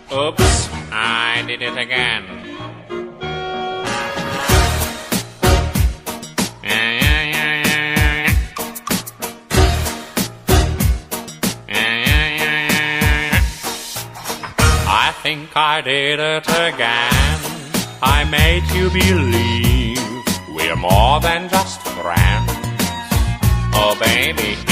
Oops, I did it again. I think I did it again. I made you believe we're more than just friends. Oh, baby.